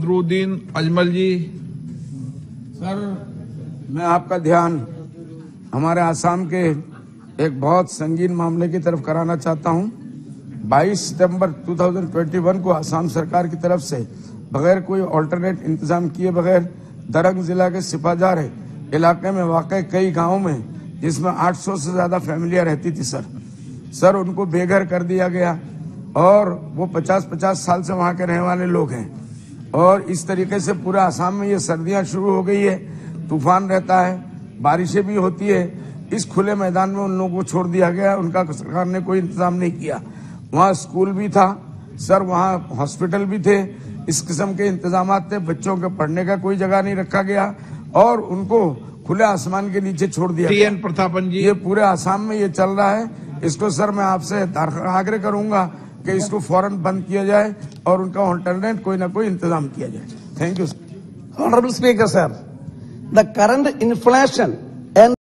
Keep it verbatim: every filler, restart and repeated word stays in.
बदरुद्दीन अजमल जी। Sir, मैं आपका ध्यान हमारे आसाम के एक बहुत संगीन मामले की तरफ कराना चाहता हूं। बाईस सितंबर दो हज़ार इक्कीस को आसाम सरकार की तरफ से बगैर कोई ऑल्टरनेट इंतजाम किए बगैर दरंग जिला के सिपाजार इलाके में वाक़ कई गांवों में, जिसमें आठ सौ से ज्यादा फैमिलियां रहती थी सर सर उनको बेघर कर दिया गया और वो पचास पचास साल से वहां के रहने वाले लोग हैं। और इस तरीके से पूरा आसाम में ये सर्दियां शुरू हो गई है, तूफान रहता है, बारिशें भी होती है। इस खुले मैदान में उन लोगों को छोड़ दिया गया, उनका सरकार ने कोई इंतजाम नहीं किया। वहाँ स्कूल भी था सर, वहाँ हॉस्पिटल भी थे, इस किस्म के इंतजाम थे। बच्चों के पढ़ने का कोई जगह नहीं रखा गया और उनको खुले आसमान के नीचे छोड़ दिया टी गया। एन प्रतापन जी, ये पूरे आसाम में ये चल रहा है। इसको सर मैं आपसे आग्रह करूंगा कि इसको फौरन बंद किया जाए और उनका ऑल्टरनेट कोई ना कोई इंतजाम किया जाए। Thank you. Honorable Speaker, sir, the current inflation